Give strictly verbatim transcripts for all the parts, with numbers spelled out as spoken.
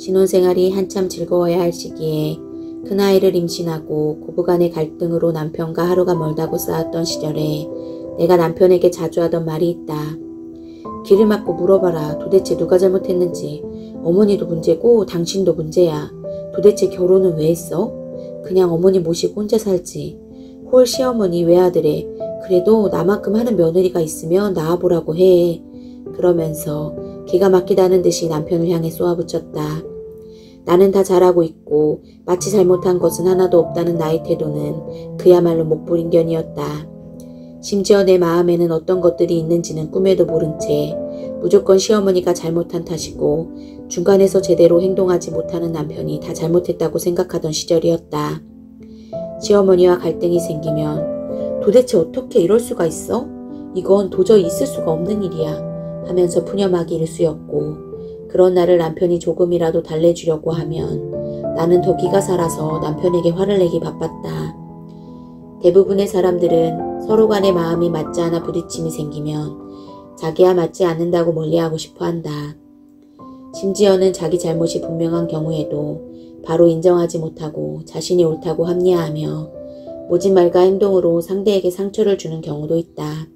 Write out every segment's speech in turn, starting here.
신혼생활이 한참 즐거워야 할 시기에 큰아이를 임신하고 고부간의 갈등으로 남편과 하루가 멀다고 싸웠던 시절에 내가 남편에게 자주 하던 말이 있다. 길을 막고 물어봐라. 도대체 누가 잘못했는지. 어머니도 문제고 당신도 문제야. 도대체 결혼은 왜 했어? 그냥 어머니 모시고 혼자 살지. 홀 시어머니 외아들에 그래도 나만큼 하는 며느리가 있으면 낳아보라고 해. 그러면서 기가 막히다는 듯이 남편을 향해 쏘아붙였다. 나는 다 잘하고 있고 마치 잘못한 것은 하나도 없다는 나의 태도는 그야말로 목불인견이었다. 심지어 내 마음에는 어떤 것들이 있는지는 꿈에도 모른 채 무조건 시어머니가 잘못한 탓이고 중간에서 제대로 행동하지 못하는 남편이 다 잘못했다고 생각하던 시절이었다. 시어머니와 갈등이 생기면 도대체 어떻게 이럴 수가 있어? 이건 도저히 있을 수가 없는 일이야 하면서 푸념하기 일쑤였고 그런 나를 남편이 조금이라도 달래주려고 하면 나는 더 기가 살아서 남편에게 화를 내기 바빴다. 대부분의 사람들은 서로 간의 마음이 맞지 않아 부딪힘이 생기면 자기와 맞지 않는다고 멀리하고 싶어 한다. 심지어는 자기 잘못이 분명한 경우에도 바로 인정하지 못하고 자신이 옳다고 합리화하며 모진 말과 행동으로 상대에게 상처를 주는 경우도 있다.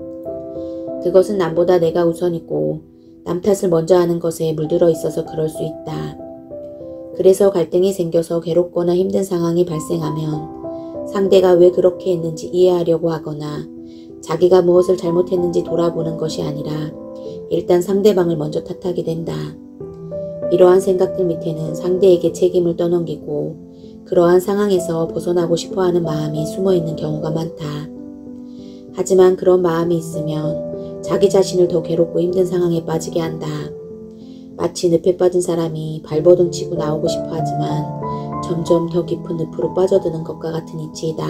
그것은 남보다 내가 우선이고 남 탓을 먼저 하는 것에 물들어 있어서 그럴 수 있다. 그래서 갈등이 생겨서 괴롭거나 힘든 상황이 발생하면 상대가 왜 그렇게 했는지 이해하려고 하거나 자기가 무엇을 잘못했는지 돌아보는 것이 아니라 일단 상대방을 먼저 탓하게 된다. 이러한 생각들 밑에는 상대에게 책임을 떠넘기고 그러한 상황에서 벗어나고 싶어하는 마음이 숨어있는 경우가 많다. 하지만 그런 마음이 있으면 자기 자신을 더 괴롭고 힘든 상황에 빠지게 한다. 마치 늪에 빠진 사람이 발버둥 치고 나오고 싶어 하지만 점점 더 깊은 늪으로 빠져드는 것과 같은 이치이다.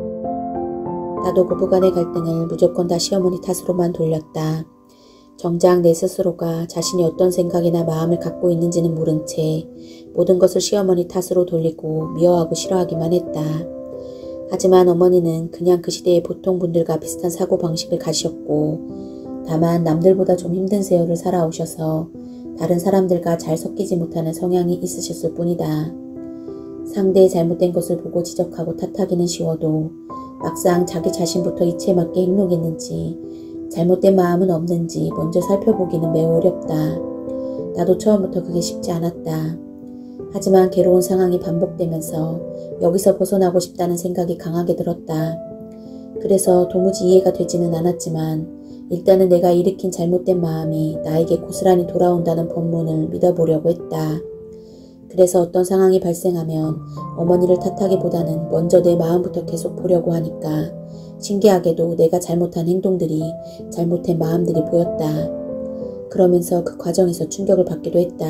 나도 고부간의 갈등을 무조건 다 시어머니 탓으로만 돌렸다. 정작 내 스스로가 자신이 어떤 생각이나 마음을 갖고 있는지는 모른 채 모든 것을 시어머니 탓으로 돌리고 미워하고 싫어하기만 했다. 하지만 어머니는 그냥 그 시대의 보통 분들과 비슷한 사고방식을 가셨고 다만 남들보다 좀 힘든 세월을 살아오셔서 다른 사람들과 잘 섞이지 못하는 성향이 있으셨을 뿐이다. 상대의 잘못된 것을 보고 지적하고 탓하기는 쉬워도 막상 자기 자신부터 이치에 맞게 행동했는지 잘못된 마음은 없는지 먼저 살펴보기는 매우 어렵다. 나도 처음부터 그게 쉽지 않았다. 하지만 괴로운 상황이 반복되면서 여기서 벗어나고 싶다는 생각이 강하게 들었다. 그래서 도무지 이해가 되지는 않았지만 일단은 내가 일으킨 잘못된 마음이 나에게 고스란히 돌아온다는 법문을 믿어보려고 했다. 그래서 어떤 상황이 발생하면 어머니를 탓하기보다는 먼저 내 마음부터 계속 보려고 하니까 신기하게도 내가 잘못한 행동들이 잘못된 마음들이 보였다. 그러면서 그 과정에서 충격을 받기도 했다.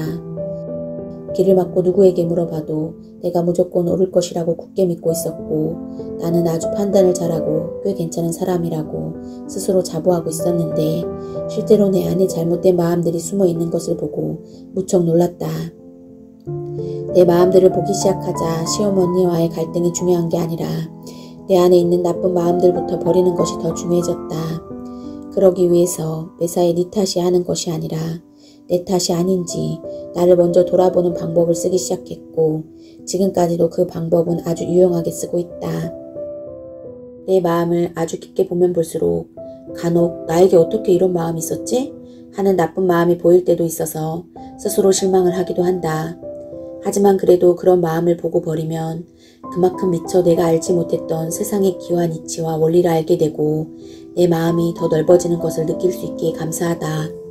길을 막고 누구에게 물어봐도 내가 무조건 옳을 것이라고 굳게 믿고 있었고 나는 아주 판단을 잘하고 꽤 괜찮은 사람이라고 스스로 자부하고 있었는데 실제로 내 안에 잘못된 마음들이 숨어 있는 것을 보고 무척 놀랐다. 내 마음들을 보기 시작하자 시어머니와의 갈등이 중요한 게 아니라 내 안에 있는 나쁜 마음들부터 버리는 것이 더 중요해졌다. 그러기 위해서 매사에 네 탓이 하는 것이 아니라 내 탓이 아닌지 나를 먼저 돌아보는 방법을 쓰기 시작했고 지금까지도 그 방법은 아주 유용하게 쓰고 있다. 내 마음을 아주 깊게 보면 볼수록 간혹 나에게 어떻게 이런 마음이 있었지? 하는 나쁜 마음이 보일 때도 있어서 스스로 실망을 하기도 한다. 하지만 그래도 그런 마음을 보고 버리면 그만큼 미처 내가 알지 못했던 세상의 기환 이치와 원리를 알게 되고 내 마음이 더 넓어지는 것을 느낄 수 있기에 감사하다.